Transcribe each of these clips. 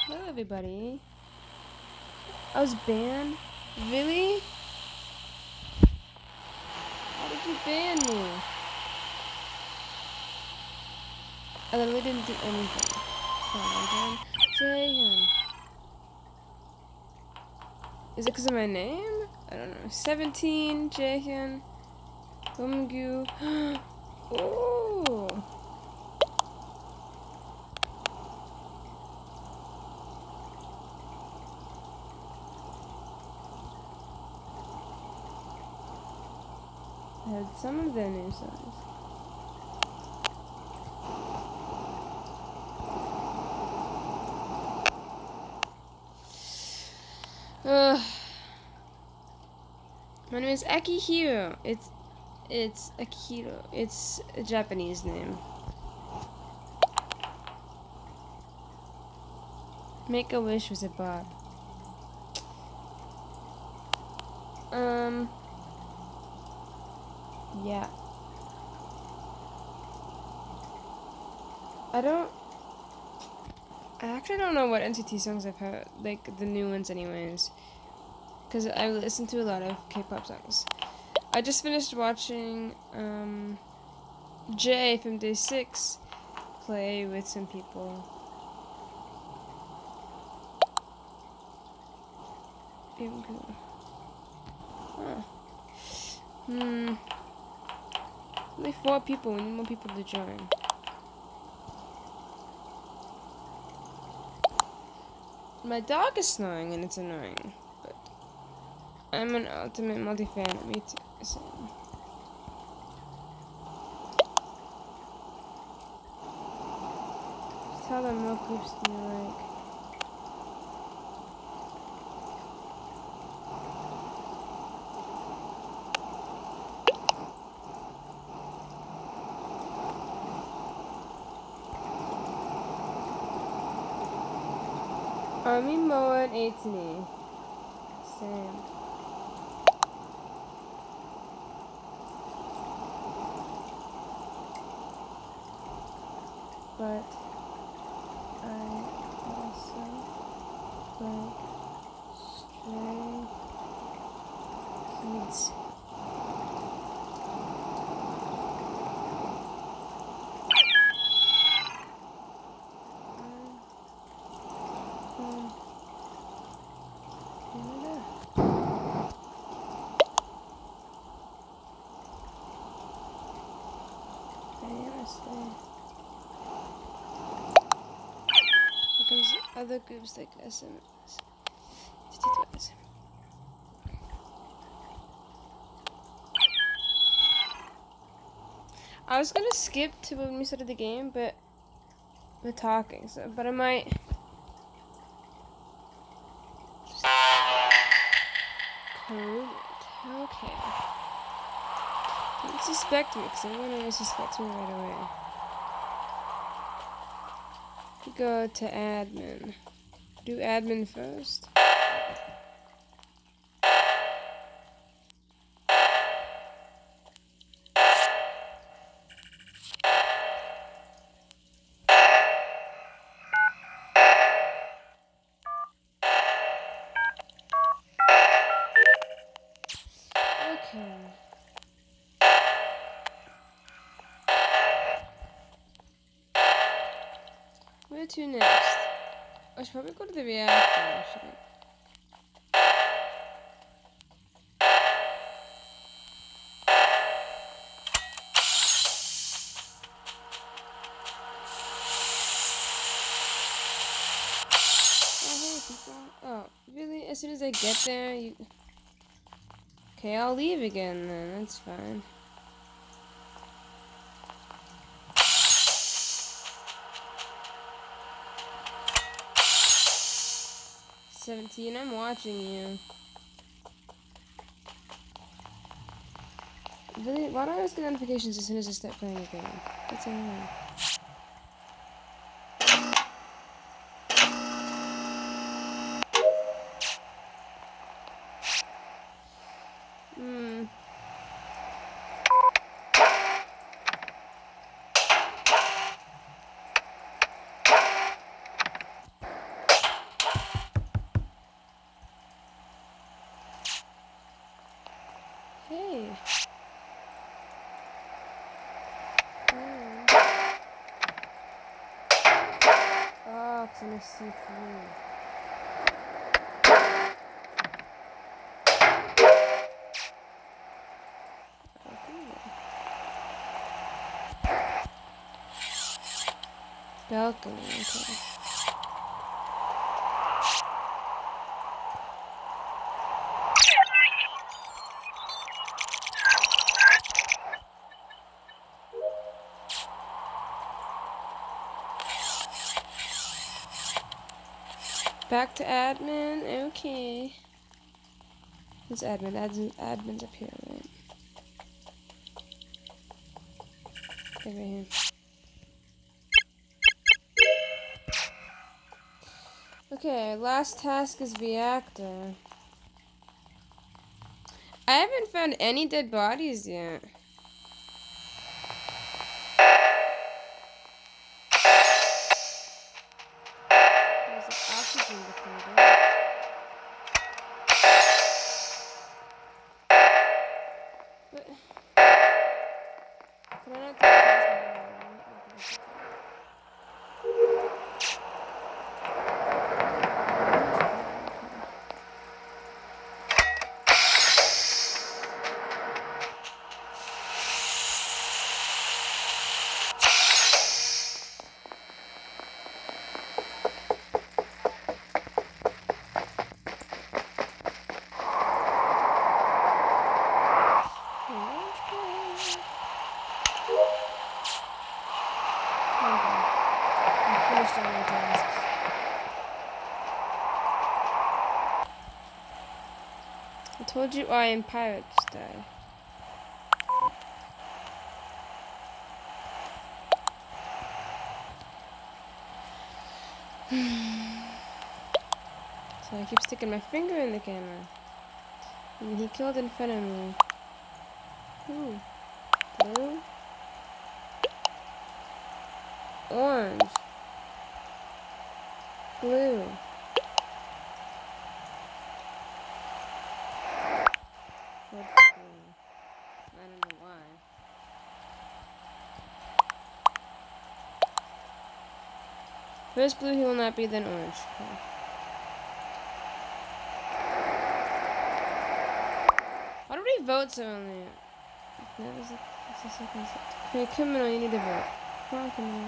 Hello, everybody. I was banned? Really? How did you ban me? I literally didn't do anything. Oh, Jaehyun. Is it because of my name? I don't know. 17, Jaehyun. Bumgyu. Oh. I had some of their new songs. My name is Akihiro. It's Akihiro. It's a Japanese name. Make a Wish was a bot. Yeah. I actually don't know what NCT songs I've heard, like the new ones anyways. Because I listen to a lot of K-pop songs. I just finished watching, Jay from Day 6 play with some people. Huh. Only 4 people. We need more people to join. My dog is snoring and it's annoying, but I'm an ultimate multi-fan. Me too. So. Just tell them what groups do you like. Army Moa and Atene. Same. But I also like Stray Kids. Because other groups like SMS. I was gonna skip to when we started the game, but we're talking, so but I might. Code. Okay. Don't suspect me, because everyone always suspects me right away. Go to admin. Do admin first. Okay. Where to next? I should probably go to the reactor, actually. Oh, hey, people. Oh, really? As soon as I get there, you... Okay, I'll leave again, then. That's fine. "17, I'm watching you." Really? Why don't I always get notifications as soon as I start playing a game? That's annoying. gonna see through. Balcony, okay. Back to admin, okay. Who's admin? Admin's up here, right? Okay, right here. Okay, last task is reactor. I haven't found any dead bodies yet. There's an oxygen depleter. What? Can I not take this? I told you I am pirate style. So I keep sticking my finger in the camera. And he killed in front of me. Ooh. Blue. Orange. Blue. Red, blue. I don't know why. First blue, he will not be, then orange. Okay. Why do we vote so early? That was the second set. Okay, criminal, you need to vote. Come on, criminal.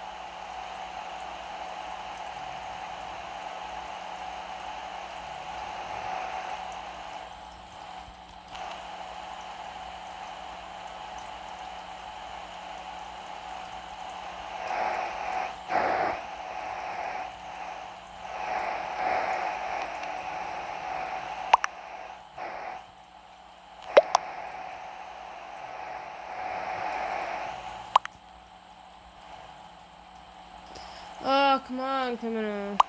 Oh, come on, criminal.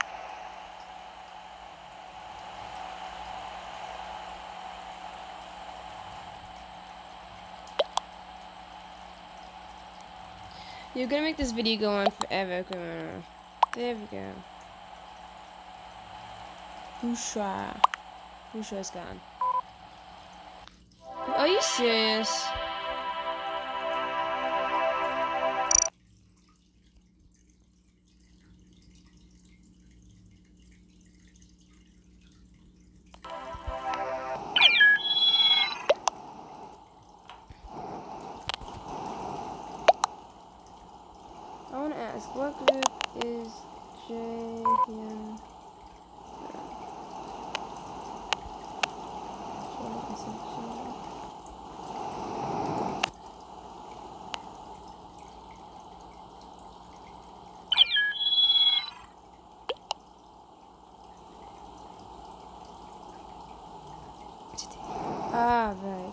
You're gonna make this video go on forever, criminal. There we go. Bushra. Bushra's gone. Are you serious? I want to ask, what group is JPM? Ah, right.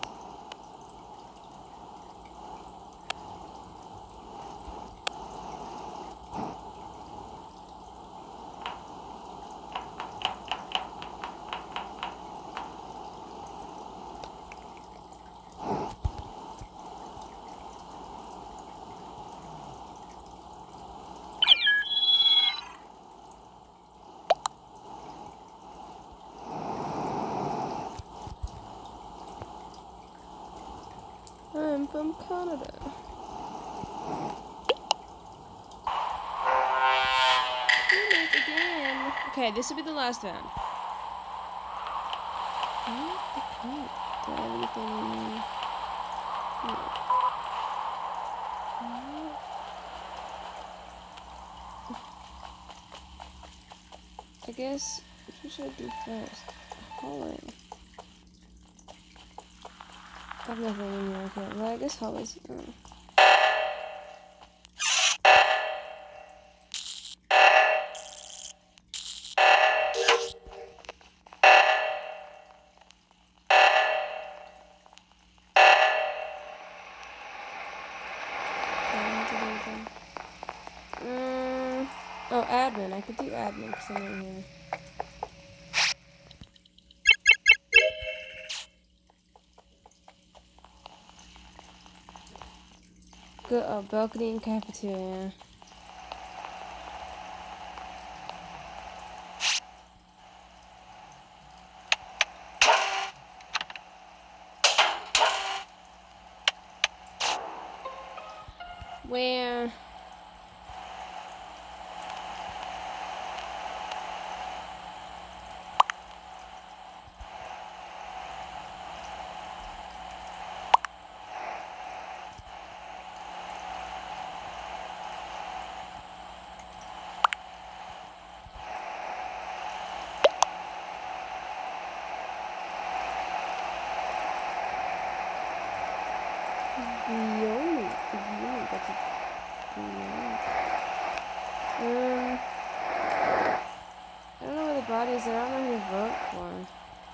I'm from Canada. Really? it again. Okay, this will be the last round. Okay. Do I have anything? No. I guess, what should I do first? Hallway. I have nothing in here. Okay, well, I guess hallways. Oh, admin. I could do admin because I'm in here. Good. Oh, balcony and cafeteria. Where? Yoni. That's a Yoni. I don't know where the body is. I don't know who to vote for.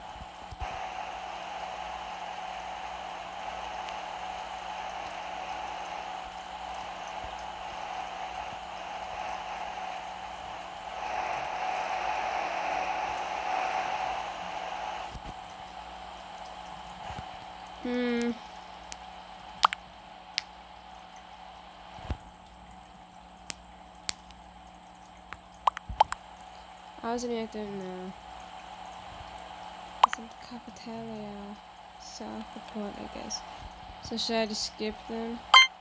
I was in reactor now. It's in the cafeteria. South report, I guess. So should I just skip them?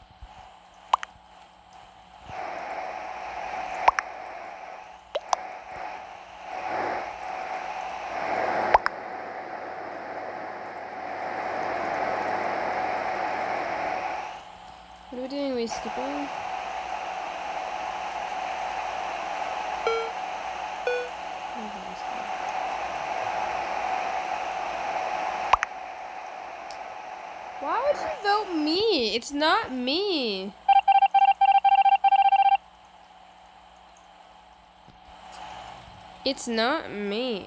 What are we doing? Are we skipping? Why would you vote me? It's not me. It's not me.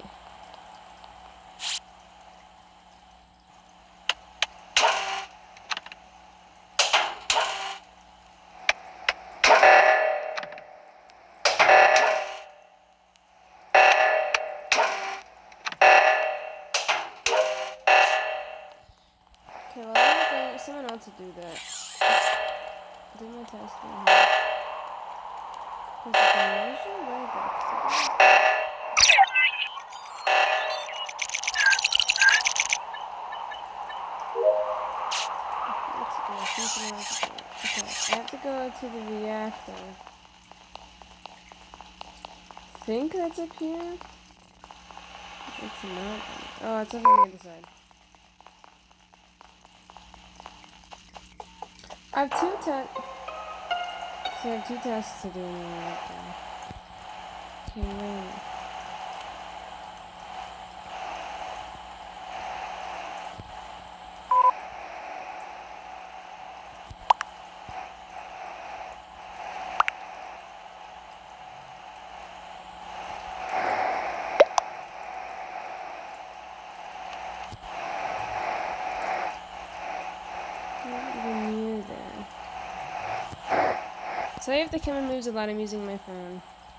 Okay, well, I'm gonna get someone else to do that. Do my test right here. Because I can measure way back. Okay, I have to go to the reactor. I think that's up here. It's not. Oh, it's over on the other side. I have two tests. So I have two tests to do in the reactor. Okay, wait. Sorry if the camera moves a lot, I'm using my phone.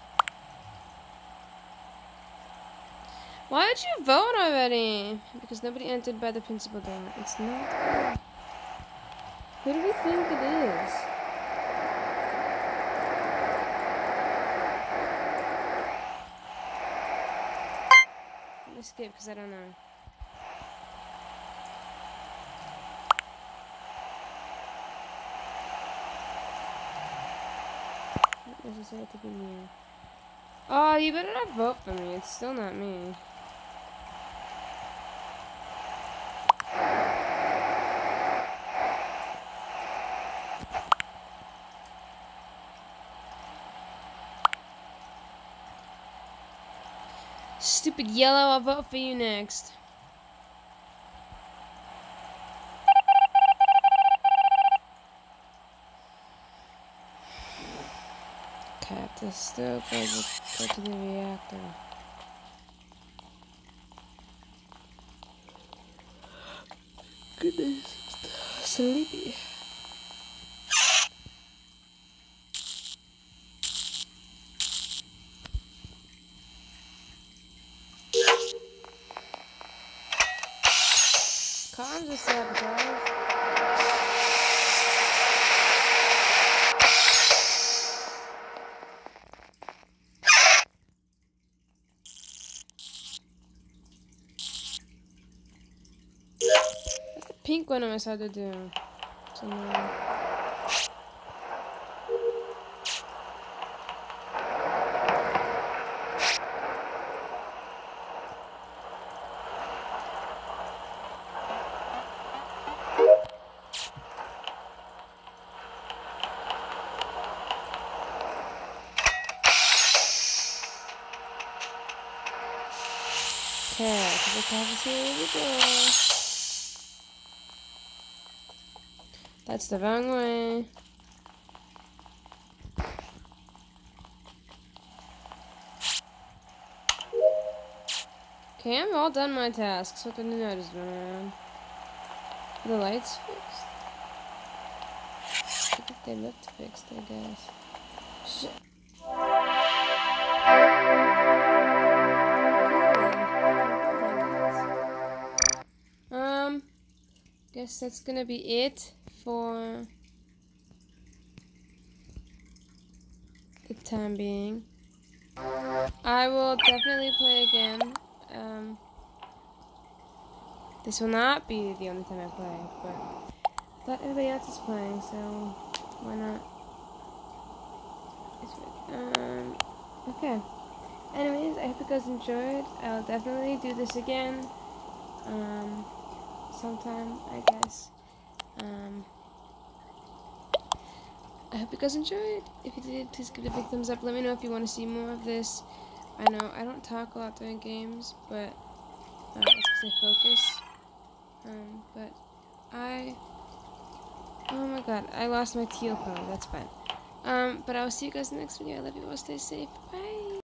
Why did you vote already? Because nobody entered by the principal door. It's not. Who do we think it is? I'm gonna skip because I don't know. Not necessary to be near. Oh, you better not vote for me. It's still not me. Stupid yellow, I'll vote for you next. Cactus still go to the reactor. Goodness, sleepy. Comms are sabotaged. What's the pink one I had to do? So no. Okay, to the cafeteria we go. That's the wrong way. Okay, I'm all done my tasks. Hope I didn't notice around. Are the lights fixed? I think they looked fixed, I guess. Shit. Guess that's gonna be it for the time being. I will definitely play again. This will not be the only time I play, but I thought everybody else is playing, so why not? Okay. Anyways, I hope you guys enjoyed. I'll definitely do this again. Sometime, I guess. I hope you guys enjoyed. If you did, please give it a big thumbs up. Let me know if you want to see more of this. I know I don't talk a lot during games, but that's because I focus. But oh my god, I lost my teal pony. That's fine. But I will see you guys in the next video. I love you all. Stay safe. Bye.